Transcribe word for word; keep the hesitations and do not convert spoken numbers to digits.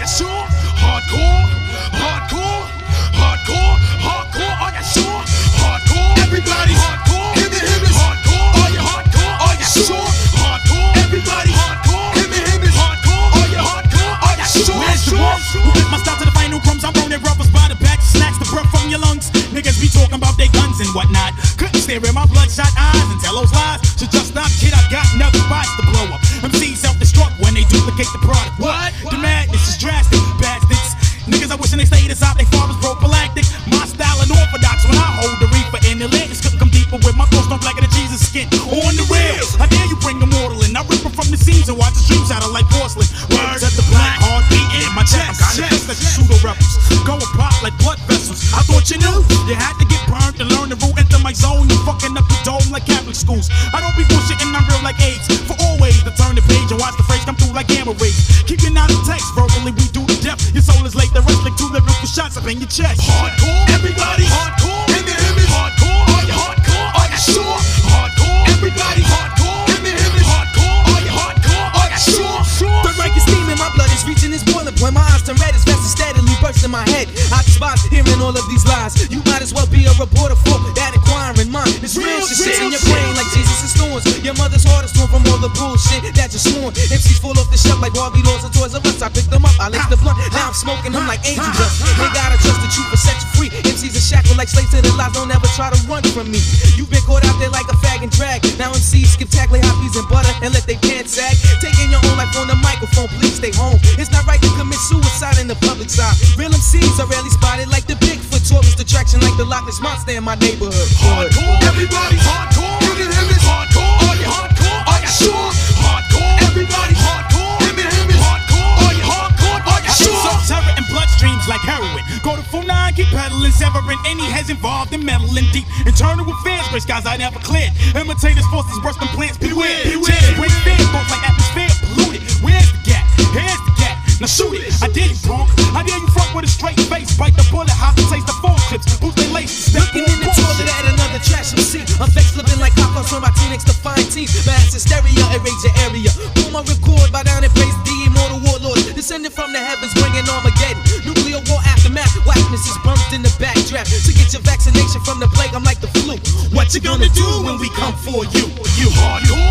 you sure? Hardcore, hardcore, hardcore, hardcore, are you sure? Hardcore, everybody, hardcore, him and him is hardcore, are you hardcore? Are you sure? Hardcore, everybody, hardcore, him and him is hardcore, are you hardcore? Are you sure? Where's the walk? Who bit my style to the final crumbs? I'm rolling rubbers by the back, snatch the breath from your lungs. Niggas be talking about their guns and whatnot. Couldn't stare in my bloodshot eyes and tell those lies. So just stop, kid, I got another spots to blow up. M Cs self-destruct when they duplicate the product. What? The madness is drastic, bastards. Niggas, I wishing they stayed inside they fathers prophylactic. My style unorthodox when I hold the reefer in the lens. Couldn't come deeper with my thoughts, don't blacker than Jesus skin. On the rail, I dare you bring the mortal in. I rip them from the seams and watch the streams out of like porcelain. Words at the black heart beating in my chest. I'm kinda pissed at you pseudo rebels. Go and pop like blood vessels. I thought you knew you had to get burned to learn the root into my zone. You fucking up the dome like Catholic schools. I don't be bullshitting, I'm real like AIDS. For always to turn the page and watch the phrase come through like gamma rays. Keeping out the text, verbally we do the depth. Your soul is late, the rest like two lyrical shots up in your chest. Hardcore, everybody, hardcore, him and him is hardcore, are you hardcore? Are you sure? Hardcore, everybody, hardcore, him and him is hardcore, are you hardcore? Are you sure? Sure. The rank is steaming, my blood is reaching its boiling point. My eyes turn red, his vest is steadily bursting my head. I despise hearing all of these lies. You might as well be a reporter for that inquiring mind. It's real, real shit in your brain like Jesus is thorns. Your mother's heart is torn from all the bullshit that you're sworn. M Cs fall off the shelf like Barbie dolls and Toys R Us. I picked them up, I licked the blunt. Now I'm smoking them like angel dust. They gotta trust the truth, but set you free. M Cs are shackled like slaves to the lies. Don't ever try to run from me. You've been caught out there like a fag and drag. Now M Cs skip tackle hot peas and butter and let they pants sag. Taking your own life on the microphone, please stay home. It's not right to commit suicide in the public side. Real M Cs are rarely spotted like the Bigfoot. Tourist attraction like the Loch Ness Monster in my neighborhood. Hardcore, everybody, hardcore, him and him is hardcore, are you hardcore? Are you sure? Hardcore, everybody, hardcore, him and him is hardcore, are you hardcore? Are you sure? So terror and bloodstreams like heroin. Go to full nine, keep peddling, severing any heads involved in meddling deep. Internal affairs, gray skies I never cleared. Imitators, forces, bursting plants, beware. Beware, bring fear, both like atmosphere polluted. Where's the gap? Here's the gap. Now shoot it. I dare you, punk. I dare you front with a straight face. Bite the bullet, hot to taste the phone clips. Boost they laces. Looking in the toilet at another trash M C. I'm vexed flipping like cockroach on my T-Nex to fine teeth. Mass hysteria, erase your area. Pull my record, bow down and praise the immortal warlord. Descending from the heavens, bringing Armageddon. Nuclear war aftermath. Whackness is burnt in the backdraft. To get your vaccination from the plague, I'm like the flu. What you gonna do when we come for you? You hardcore.